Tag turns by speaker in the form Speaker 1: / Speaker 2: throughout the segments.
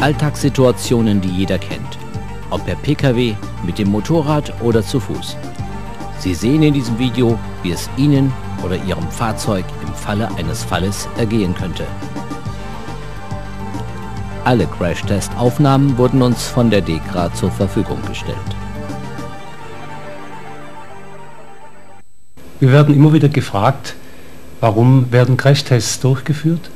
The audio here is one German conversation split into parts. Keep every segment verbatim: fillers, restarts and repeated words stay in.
Speaker 1: Alltagssituationen, die jeder kennt. Ob per P K W, mit dem Motorrad oder zu Fuß. Sie sehen in diesem Video, wie es Ihnen oder Ihrem Fahrzeug im Falle eines Falles ergehen könnte. Alle Crash-Test-Aufnahmen wurden uns von der DEKRA zur Verfügung gestellt.
Speaker 2: Wir werden immer wieder gefragt, warum werden Crashtests durchgeführt?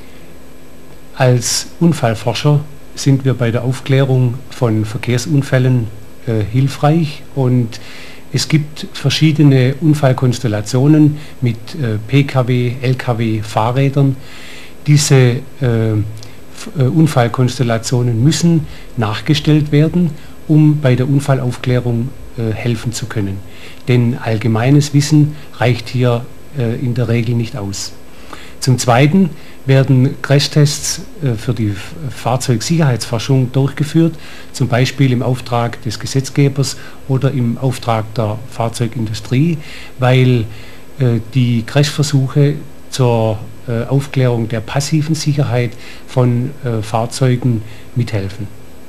Speaker 2: Als Unfallforscher sind wir bei der Aufklärung von Verkehrsunfällen äh, hilfreich, und es gibt verschiedene Unfallkonstellationen mit äh, P K W, L K W, Fahrrädern. Diese äh, Unfallkonstellationen müssen nachgestellt werden, um bei der Unfallaufklärung äh, helfen zu können. Denn allgemeines Wissen reicht hier äh, in der Regel nicht aus. Zum Zweiten werden Crashtests äh, für die Fahrzeugsicherheitsforschung durchgeführt, zum Beispiel im Auftrag des Gesetzgebers oder im Auftrag der Fahrzeugindustrie, weil äh, die Crashversuche zur äh, Aufklärung der passiven Sicherheit von äh, Fahrzeugen mithelfen.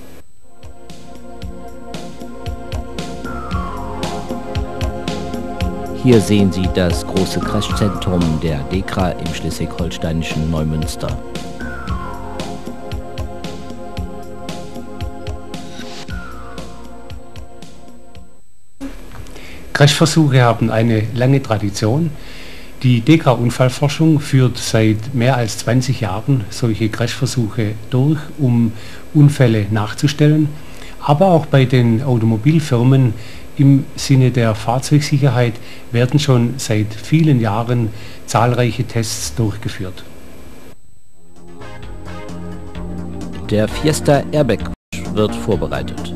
Speaker 1: Hier sehen Sie das große Crashzentrum der DEKRA im schleswig-holsteinischen Neumünster.
Speaker 2: Crashversuche haben eine lange Tradition. Die DEKRA-Unfallforschung führt seit mehr als zwanzig Jahren solche Crashversuche durch, um Unfälle nachzustellen. Aber auch bei den Automobilfirmen im Sinne der Fahrzeugsicherheit werden schon seit vielen Jahren zahlreiche Tests durchgeführt.
Speaker 1: Der Fiesta Airbag wird vorbereitet.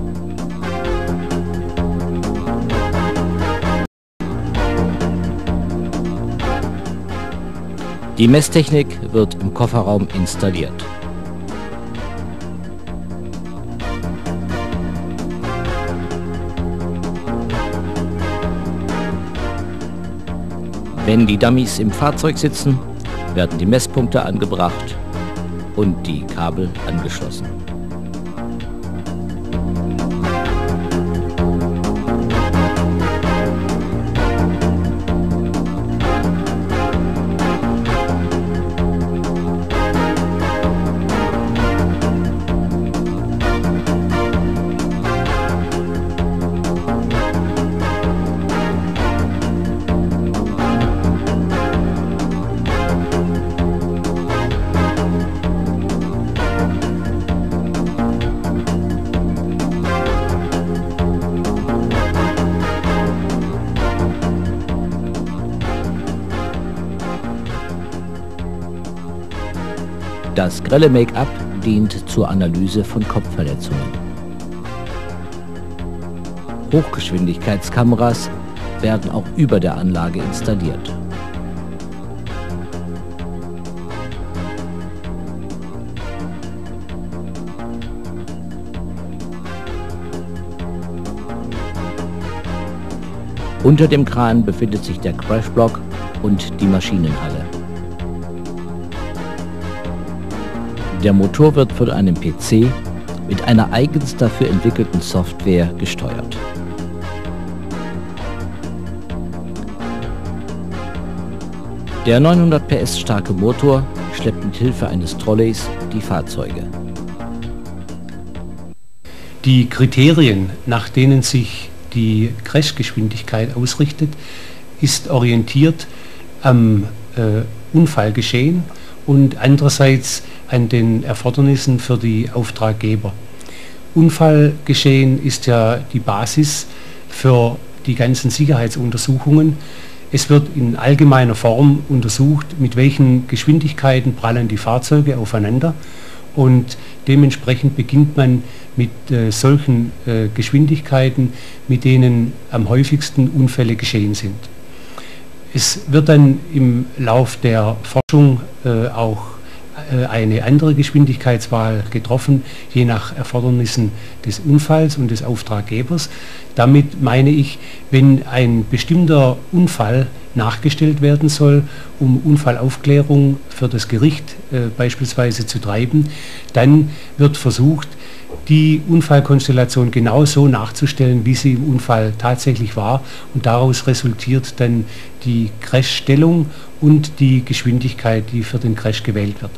Speaker 1: Die Messtechnik wird im Kofferraum installiert. Wenn die Dummies im Fahrzeug sitzen, werden die Messpunkte angebracht und die Kabel angeschlossen. Das grelle Make-up dient zur Analyse von Kopfverletzungen. Hochgeschwindigkeitskameras werden auch über der Anlage installiert. Unter dem Kran befindet sich der Crashblock und die Maschinenhalle. Der Motor wird von einem P C mit einer eigens dafür entwickelten Software gesteuert. Der neunhundert P S starke Motor schleppt mit Hilfe eines Trolleys die Fahrzeuge.
Speaker 2: Die Kriterien, nach denen sich die Crashgeschwindigkeit ausrichtet, ist orientiert am äh, Unfallgeschehen und andererseits an den Erfordernissen für die Auftraggeber. Unfallgeschehen ist ja die Basis für die ganzen Sicherheitsuntersuchungen. Es wird in allgemeiner Form untersucht, mit welchen Geschwindigkeiten prallen die Fahrzeuge aufeinander, und dementsprechend beginnt man mit äh, solchen äh, Geschwindigkeiten, mit denen am häufigsten Unfälle geschehen sind. Es wird dann im Lauf der Forschung äh, auch eine andere Geschwindigkeitswahl getroffen, je nach Erfordernissen des Unfalls und des Auftraggebers. Damit meine ich, wenn ein bestimmter Unfall nachgestellt werden soll, um Unfallaufklärung für das Gericht äh, beispielsweise zu treiben, dann wird versucht, die Unfallkonstellation genau so nachzustellen, wie sie im Unfall tatsächlich war, und daraus resultiert dann die Crashstellung und die Geschwindigkeit, die für den Crash gewählt wird.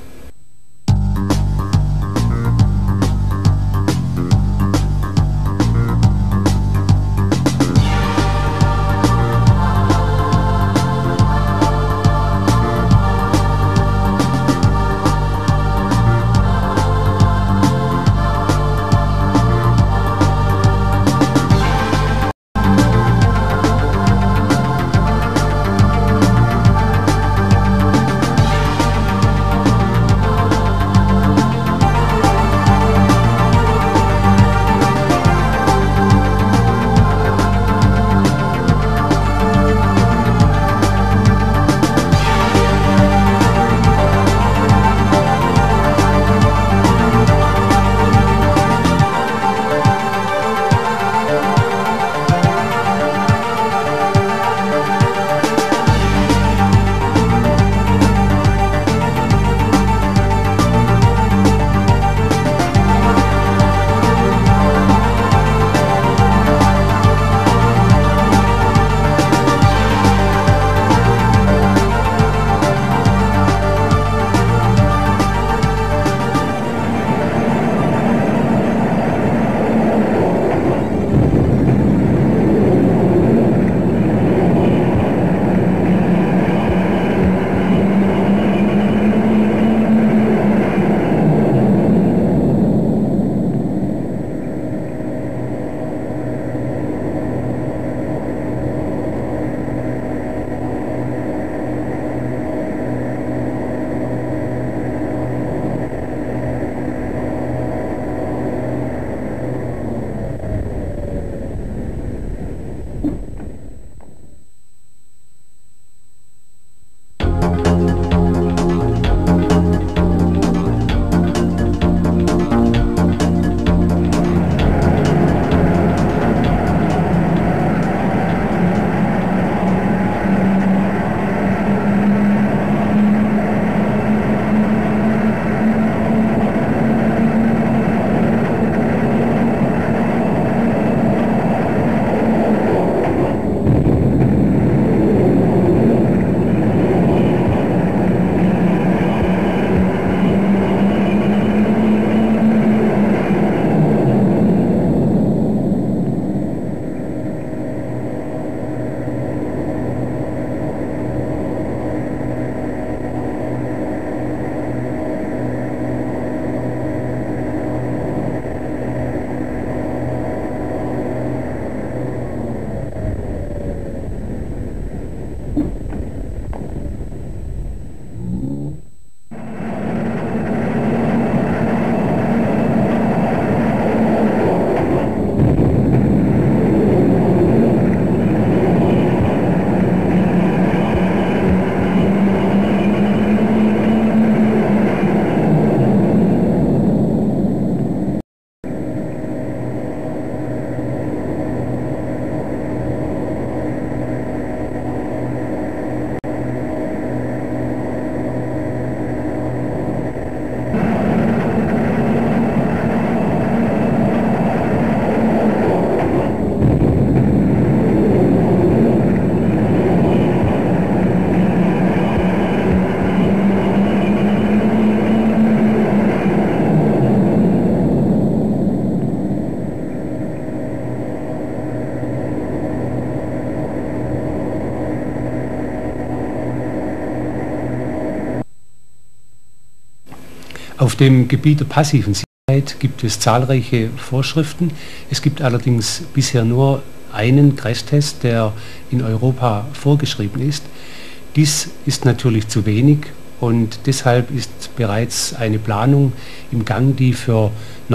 Speaker 2: Auf dem Gebiet der passiven Sicherheit gibt es zahlreiche Vorschriften. Es gibt allerdings bisher nur einen Crashtest, der in Europa vorgeschrieben ist. Dies ist natürlich zu wenig und deshalb ist bereits eine Planung im Gang, die für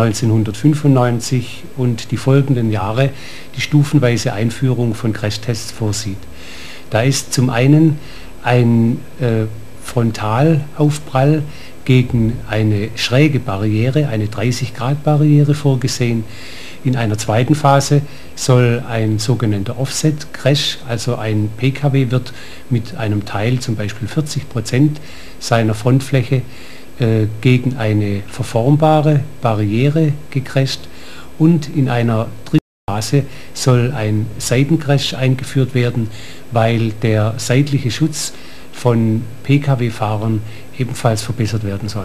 Speaker 2: neunzehnhundertfünfundneunzig und die folgenden Jahre die stufenweise Einführung von Crashtests vorsieht. Da ist zum einen ein äh, Frontalaufprall gegen eine schräge Barriere, eine dreißig Grad Barriere vorgesehen. In einer zweiten Phase soll ein sogenannter Offset-Crash, also ein P K W wird mit einem Teil, zum Beispiel vierzig Prozent seiner Frontfläche, äh, gegen eine verformbare Barriere gecrasht, und in einer dritten Phase soll ein Seitencrash eingeführt werden, weil der seitliche Schutz von P K W-Fahrern ebenfalls verbessert werden soll.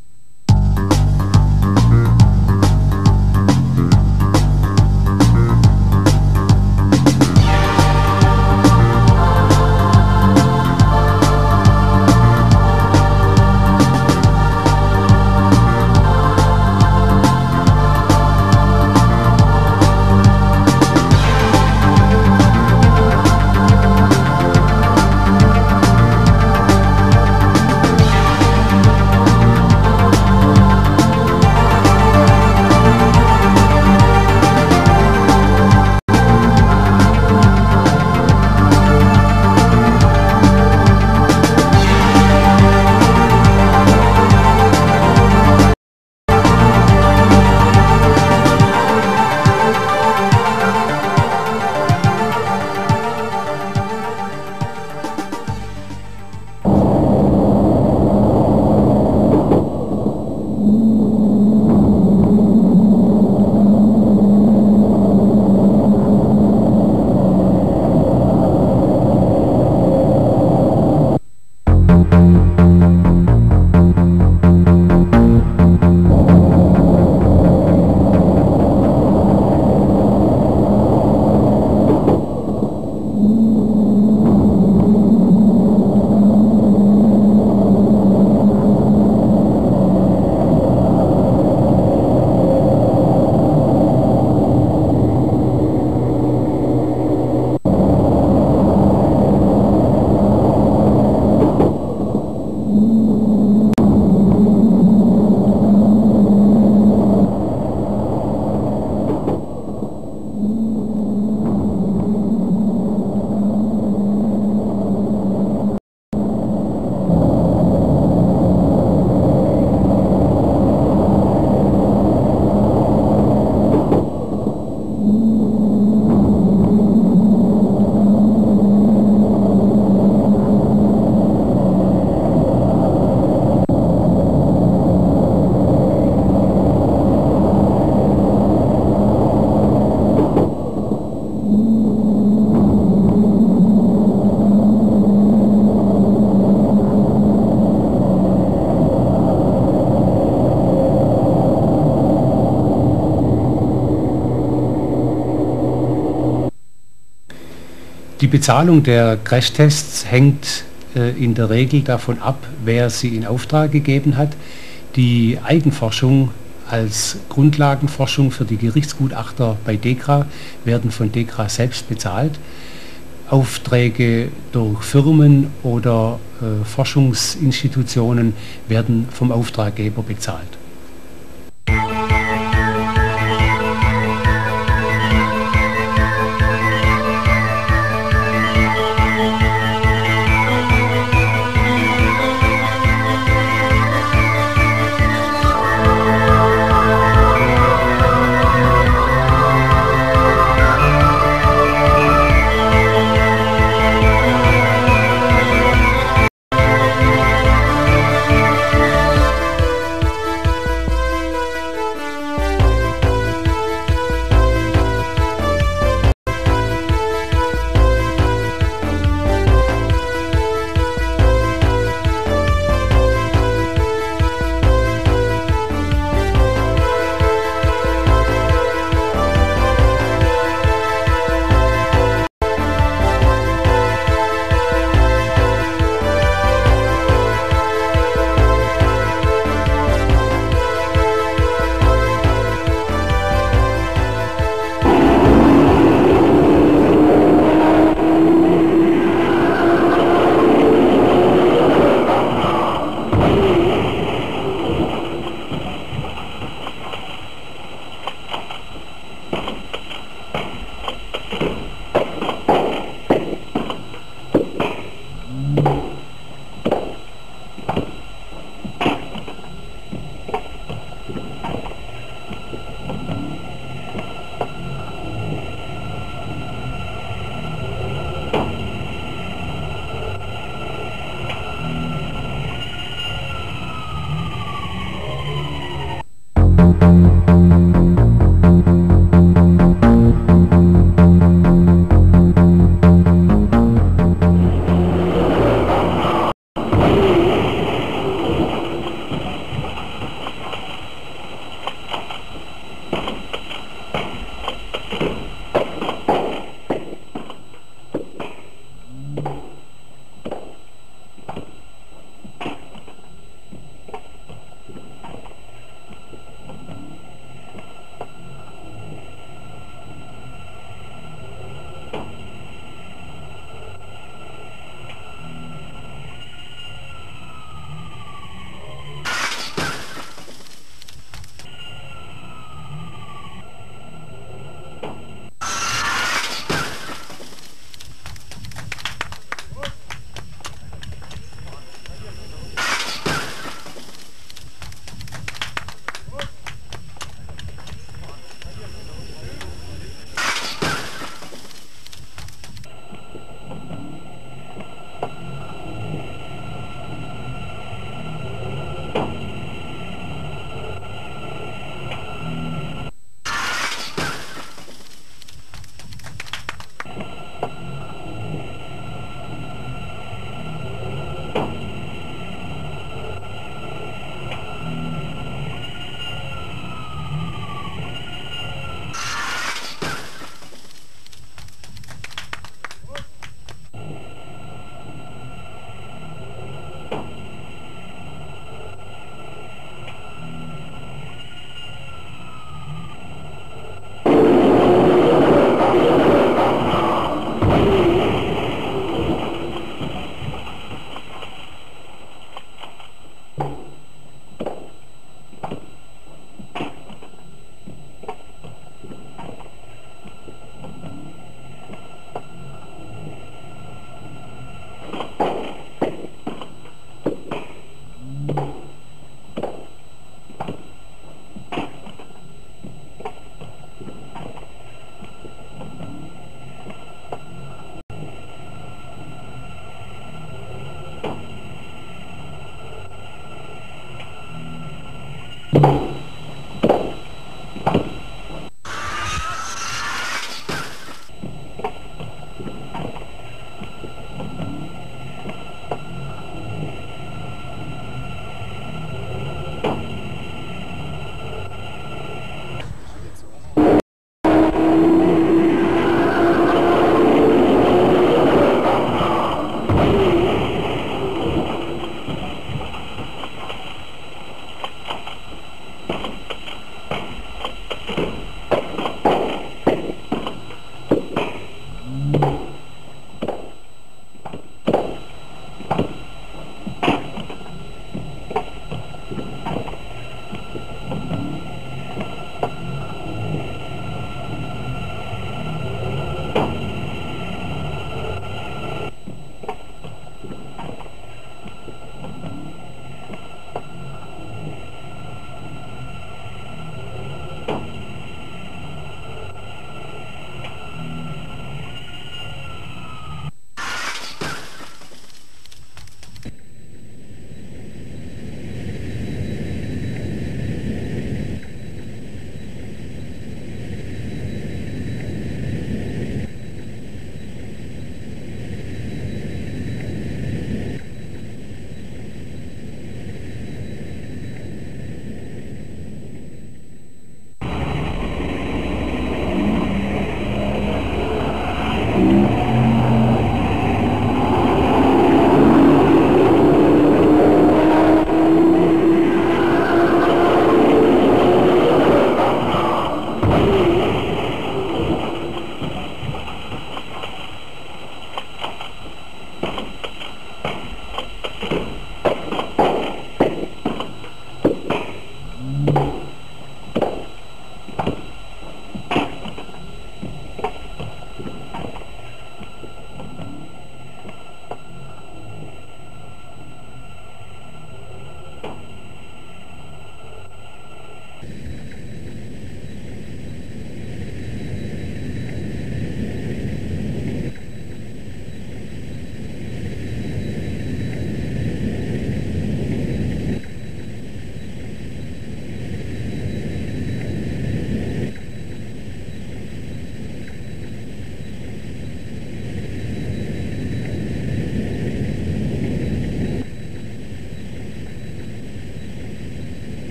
Speaker 2: Die Bezahlung der Crashtests hängt äh, in der Regel davon ab, wer sie in Auftrag gegeben hat. Die Eigenforschung als Grundlagenforschung für die Gerichtsgutachter bei DEKRA werden von DEKRA selbst bezahlt. Aufträge durch Firmen oder äh, Forschungsinstitutionen werden vom Auftraggeber bezahlt.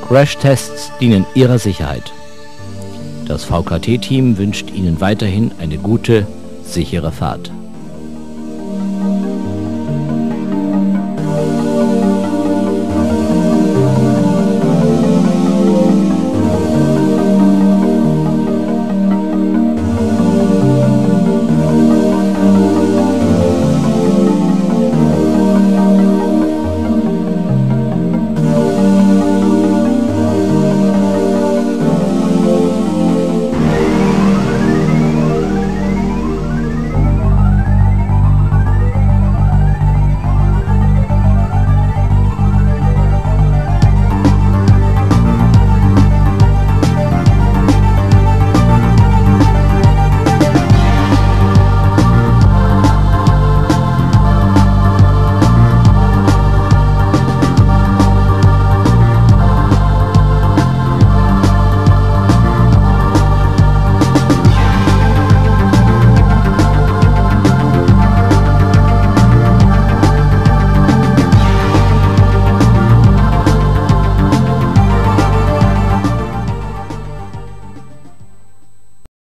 Speaker 1: Crashtests dienen Ihrer Sicherheit. Das V K T-Team wünscht Ihnen weiterhin eine gute, sichere Fahrt.